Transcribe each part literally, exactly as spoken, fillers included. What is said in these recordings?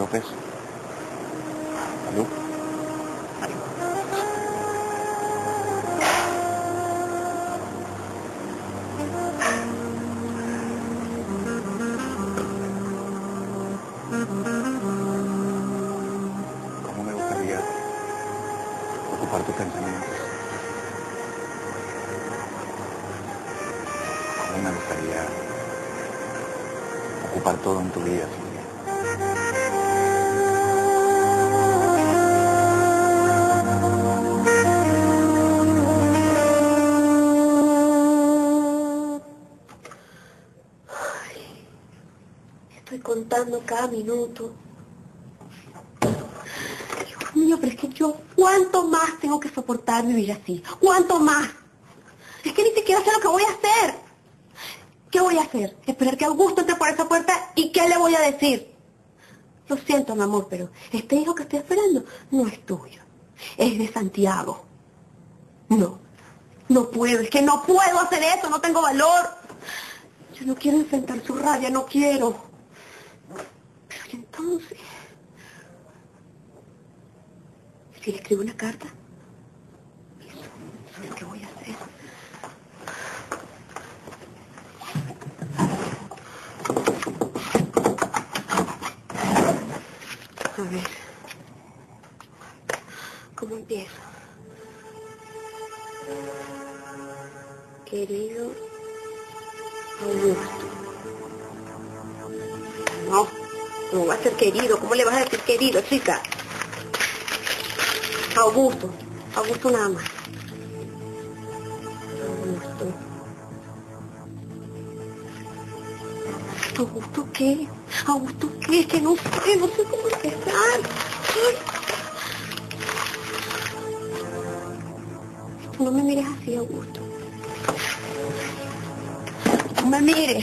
pesos. ¿Salud? ¿Cómo me gustaría ocupar tus pensamientos? ¿Cómo me gustaría ocupar todo en tu vida, Silvia? Estoy contando cada minuto. Dios mío, pero es que yo, ¿cuánto más tengo que soportar vivir así? ¿Cuánto más? Es que ni siquiera sé lo que voy a hacer. ¿Qué voy a hacer? Esperar que Augusto entre por esa puerta y ¿qué le voy a decir? Lo siento, mi amor, pero este hijo que estoy esperando no es tuyo. Es de Santiago. No, no puedo, es que no puedo hacer eso, no tengo valor. Yo no quiero enfrentar su rabia, no quiero. Pero ¿y entonces? Si le escribo una carta, eso, eso es lo que voy a hacer. A ver, ¿cómo empiezo? Querido Augusto. No, no va a ser querido. ¿Cómo le vas a decir querido, chica? Augusto. Augusto nada más. Augusto. ¿Augusto qué? ¿Augusto qué? Es que no sé, no sé cómo empezar. Ay. Tú no me mires así, Augusto. No me mires.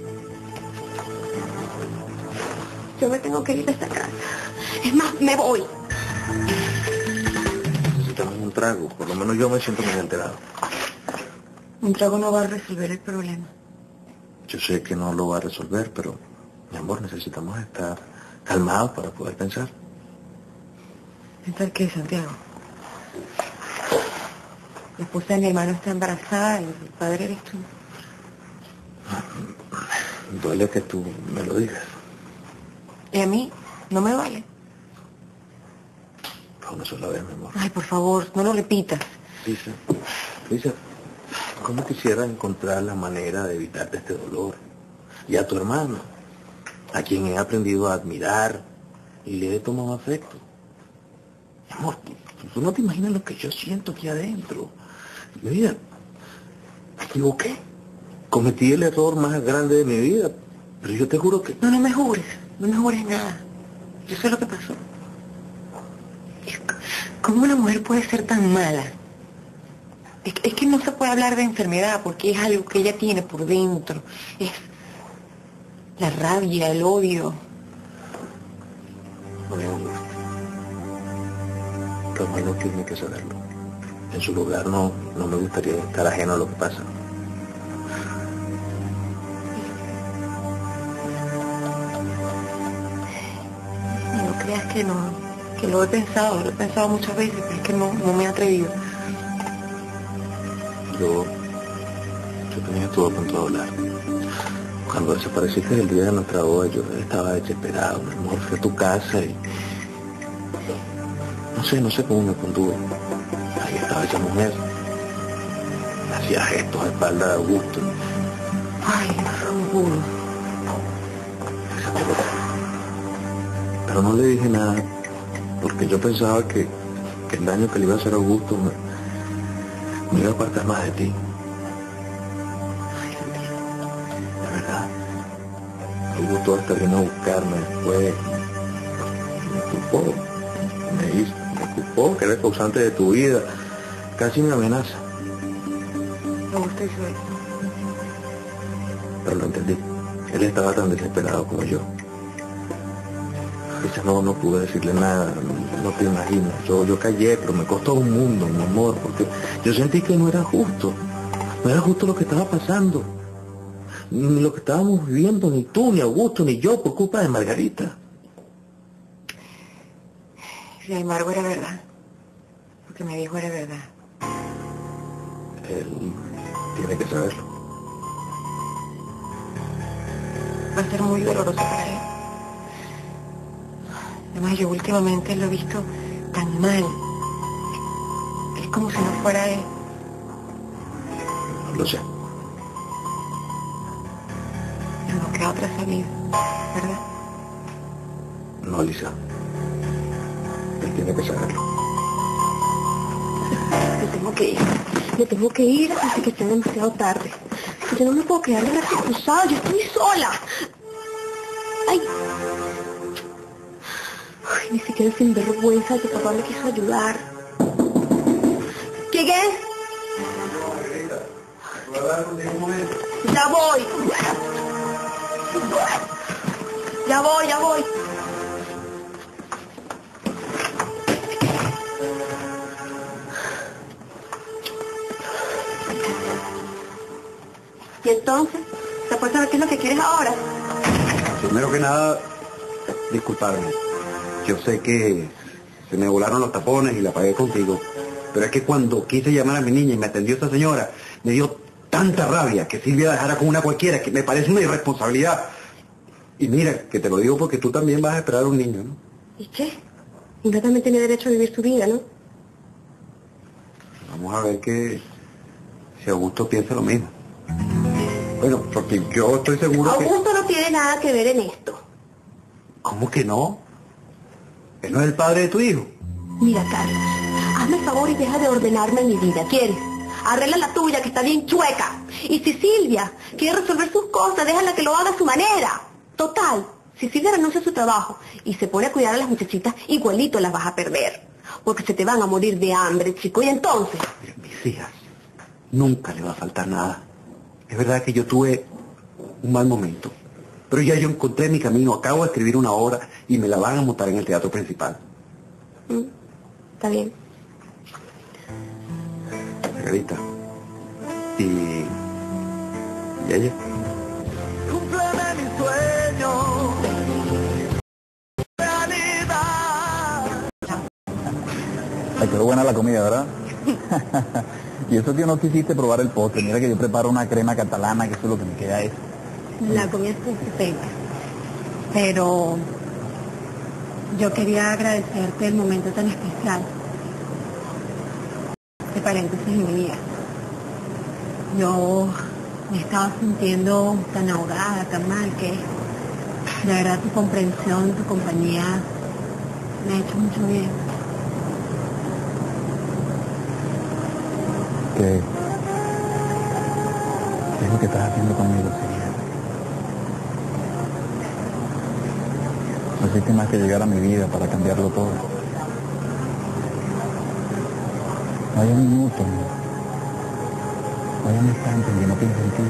Yo me tengo que ir de esta casa. Es más, me voy. Necesitamos un trago. Por lo menos yo me siento muy alterado. Un trago no va a resolver el problema. Yo sé que no lo va a resolver, pero, mi amor, necesitamos estar calmados para poder pensar. ¿Pensar qué, Santiago? La esposa de mi hermano está embarazada y el padre eres tú. Duele que tú me lo digas. Y a mí no me vale. Pero una sola vez, mi amor. Ay, por favor, no lo repitas. Lisa, Lisa, ¿cómo quisiera encontrar la manera de evitarte este dolor? Y a tu hermano, a quien he aprendido a admirar y le he tomado afecto. Mi amor, tú, tú no te imaginas lo que yo siento aquí adentro. Mira, me equivoqué. Cometí el error más grande de mi vida, pero yo te juro que... No, no me jures, no me jures nada. Yo sé lo que pasó. ¿Cómo una mujer puede ser tan mala? Es, es que no se puede hablar de enfermedad porque es algo que ella tiene por dentro. Es la rabia, el odio. No me gusta. Roma no tiene que saberlo. En su lugar no, no me gustaría estar ajeno a lo que pasa. No creas que no, que lo he pensado, lo he pensado muchas veces, pero es que no, no me he atrevido. Yo, yo tenía todo a punto de hablar. Cuando desapareciste el día de nuestra boda, yo estaba desesperado, mi amor, fui a tu casa y... No sé, no sé cómo me contuve. Ahí estaba esa mujer. Hacía gestos a espalda de Augusto. Ay, Raúl. Pero, pero no le dije nada, porque yo pensaba que, que el daño que le iba a hacer a Augusto me, me iba a apartar más de ti. La verdad, Augusto hasta vino a buscarme después. Me culpó, me hizo, me culpó que era el causante de tu vida. Casi me amenaza. Augusto hizo eso. Pero lo entendí. Él estaba tan desesperado como yo. Quizás no, no pude decirle nada, no, no te imaginas. Yo, yo callé, pero me costó un mundo, mi amor, porque yo sentí que no era justo. No era justo lo que estaba pasando. Ni lo que estábamos viviendo, ni tú, ni Augusto, ni yo, por culpa de Margarita. Sin embargo, era verdad. Lo que me dijo era verdad. Él tiene que saberlo. Va a ser muy doloroso para él. Además, yo últimamente lo he visto tan mal. Es como si no fuera él. Lo sé. Pero no queda otra salida, ¿verdad? No, Lisa. Él tiene que saberlo. Me tengo que ir. Me tengo que ir antes que sea demasiado tarde. Yo no me puedo quedar de brazos cruzados. Yo estoy sola. Ay. Ay, ni siquiera sin vergüenza de que papá me quiso ayudar. ¿Quién es? ¿Puedo hablar contigo un momento? Ya voy. Ya voy, ya voy. ¿Y entonces? ¿Te puedes saber qué es lo que quieres ahora? Primero que nada, disculparme. Yo sé que se me volaron los tapones y la pagué contigo. Pero es que cuando quise llamar a mi niña y me atendió esta señora, me dio tanta rabia que Silvia dejara con una cualquiera, que me parece una irresponsabilidad. Y mira, que te lo digo porque tú también vas a esperar a un niño, ¿no? ¿Y qué? Inga también tiene derecho a vivir su vida, ¿no? Vamos a ver que si Augusto piensa lo mismo. Bueno, porque yo estoy seguro que... Augusto no tiene nada que ver en esto. ¿Cómo que no? ¿Él no es el padre de tu hijo? Mira, Carlos, hazme el favor y deja de ordenarme mi vida, ¿quieres? Arregla la tuya, que está bien chueca. Y si Silvia quiere resolver sus cosas, déjala que lo haga a su manera. Total, si Silvia renuncia a su trabajo y se pone a cuidar a las muchachitas, igualito las vas a perder. Porque se te van a morir de hambre, chico. Y entonces... Mira, mis hijas, nunca le va a faltar nada. Es verdad que yo tuve un mal momento, pero ya yo encontré mi camino. Acabo de escribir una obra y me la van a montar en el teatro principal. Mm, está bien. Margarita. Y... ¿Y ella? Cúmpleme mi sueño. Realidad. Ay, quedó buena la comida, ¿verdad? Y eso que no quisiste probar el postre. Mira que yo preparo una crema catalana, que eso es lo que me queda es. La comida está estupenda. Pero yo quería agradecerte el momento tan especial. De paréntesis en mi vida. Yo me estaba sintiendo tan ahogada, tan mal, que de verdad tu comprensión, tu compañía me ha hecho mucho bien. ¿Qué, ¿Qué es lo que estás haciendo conmigo, Silvia? No hiciste más que llegar a mi vida para cambiarlo todo. No hay un minuto, no, no hay un instante en que no piense en ti.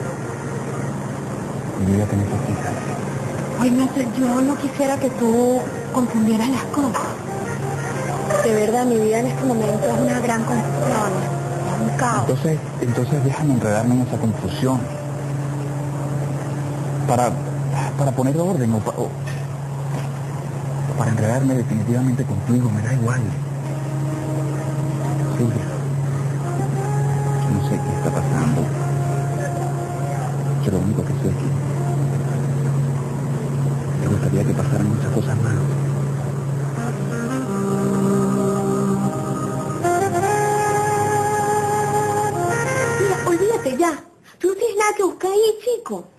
Mi vida te necesita. Ay, no sé, yo no quisiera que tú confundieras las cosas. De verdad, mi vida en este momento es una gran confusión. Un caos. Entonces, entonces déjame enredarme en esa confusión. Para, para poner orden o, pa- o para enredarme definitivamente contigo, me da igual. Silvia, no sé qué está pasando. Yo lo único que sé es que me gustaría que pasaran muchas cosas más. Mira, olvídate ya. Tú no tienes nada que buscar ahí, chico.